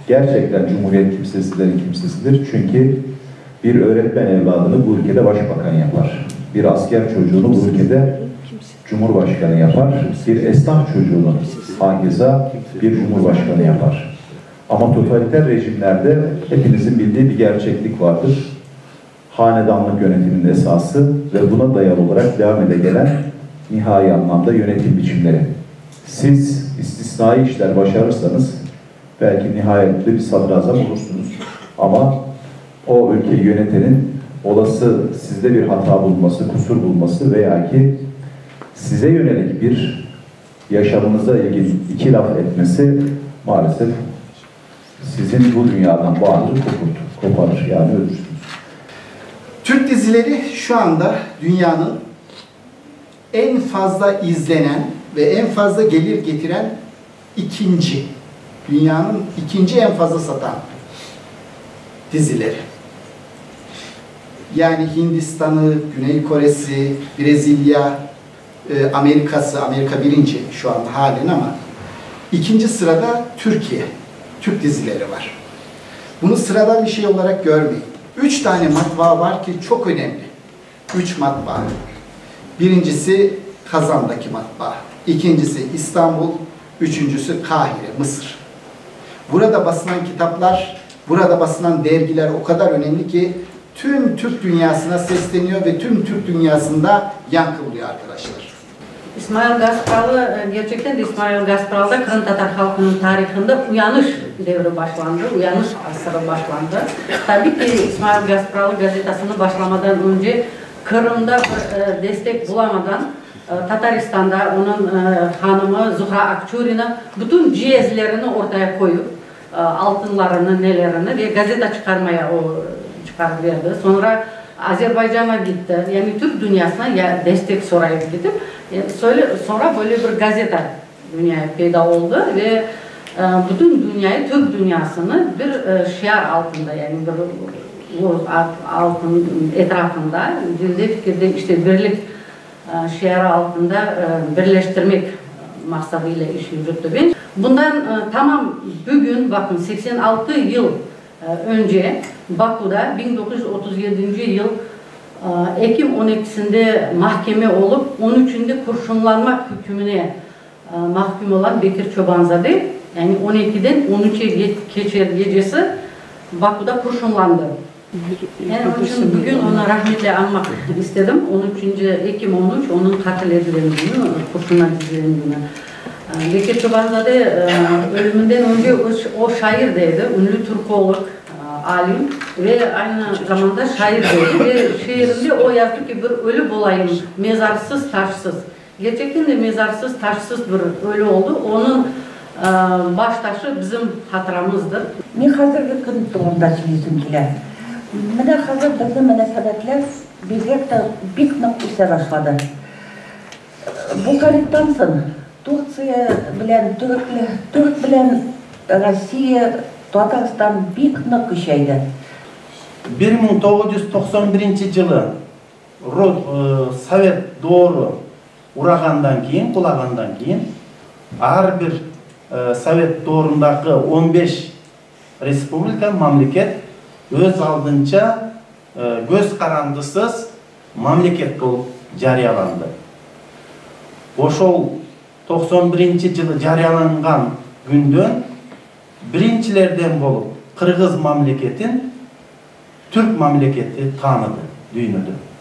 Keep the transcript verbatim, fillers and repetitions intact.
Gerçekten Cumhuriyet kimsesizlerin kimsesidir. Çünkü bir öğretmen evladını bu ülkede başbakan yapar. Bir asker çocuğunu bu ülkede cumhurbaşkanı yapar. Bir esnaf çocuğunu hakeza bir cumhurbaşkanı yapar. Ama totaliter rejimlerde hepinizin bildiği bir gerçeklik vardır. Hanedanlık yönetimin esası ve buna dayalı olarak devam ede gelen nihai anlamda yönetim biçimleri. Siz istisnai işler başarırsanız belki nihayetli bir sadrazam olursunuz. Ama o ülkeyi yönetenin olası sizde bir hata bulması, kusur bulması veya ki size yönelik bir yaşamınıza ilgili iki laf etmesi maalesef sizin bu dünyadan bağınızı koparır, yani öldürürsünüz. Türk dizileri şu anda dünyanın en fazla izlenen ve en fazla gelir getiren ikinci, dünyanın ikinci en fazla satan dizileri. Yani Hindistan'ı, Güney Kore'si, Brezilya, Amerika'sı, Amerika birinci şu an halen ama ikinci sırada Türkiye, Türk dizileri var. Bunu sıradan bir şey olarak görmeyin. Üç tane matbaa var ki çok önemli. Üç matbaa. Birincisi Kazan'daki matbaa. İkincisi İstanbul. Üçüncüsü Kahire, Mısır. Burada basılan kitaplar, burada basılan dergiler o kadar önemli ki tüm Türk dünyasına sesleniyor ve tüm Türk dünyasında yankı buluyor arkadaşlar. İsmail Gasparlı, gerçekten de İsmail Gasparlı'da Kırım Tatar halkının tarihinde uyanış devri başlandı, uyanış asırı başlandı. Tabii ki İsmail Gasparlı gazetesini başlamadan önce Kırım'da bir destek bulamadan Tataristan'da onun hanımı Zuhra Akçurina bütün cihazlarını ortaya koyup altınlarını, nelerini ve gazete çıkarmaya o çıkarıverdi. Sonra Azerbaycan'a gitti. Yani Türk dünyasına ya destek sorayıp gidip yani sonra böyle bir gazete dünyaya peyda oldu ve bütün dünyayı, Türk dünyasını bir şiar altında yani bir altın etrafında dilde fikirde işte birlik şiarı altında birleştirmek maksadıyla iş yürüttü. Bundan tamam bugün bakın seksen altı yıl önce Baku'da bin dokuz yüz otuz yedinci yıl Ekim on ikisinde mahkeme olup on üçünde kurşunlanma hükmüne mahkum olan Bekir Çobanzade yani on ikiden on üçe geçer gecesi Baku'da kurşunlandı. Yani onun için bugün ona rahmetle anmak istedim. on üçüncü Ekim on üç onun katil edilen günü, kurşuna dizilen günü. Bekir Çobanzade ölümünden önce o şairdeydi, ünlü Türkolog, alim ve aynı zamanda şairdeydi ve şiirinde o yazdı ki bir ölü olayım, mezarsız, taşsız. Gerçekten de mezarsız, taşsız bir ölü oldu. Onun baş taşı bizim hatıramızdır. Ben hazırlık kınıtlarında çizim kiler. Mene hazır bizim münasebetler bizlerle bir nokta üse başladı. Bu kayıttan sonra Turkiye bilen Türkle, Türk bilen Rusya, Tataristan bir nokta küçeydi. bir ming to'qqiz yuz to'qson birinchi yılı Sovet doğru uragandan keyin, qulagandan keyin har bir Sovet doğrundaki on beş respublika mamlaket öz aldınca göz karandısız mamlaket bulup jarıyalandı. Oşol to'qson birinchi yılı jarıyalangan günden birinçilerden bulup Kırgız mamleketin Türk mamleketi tanıdı, düynüdü.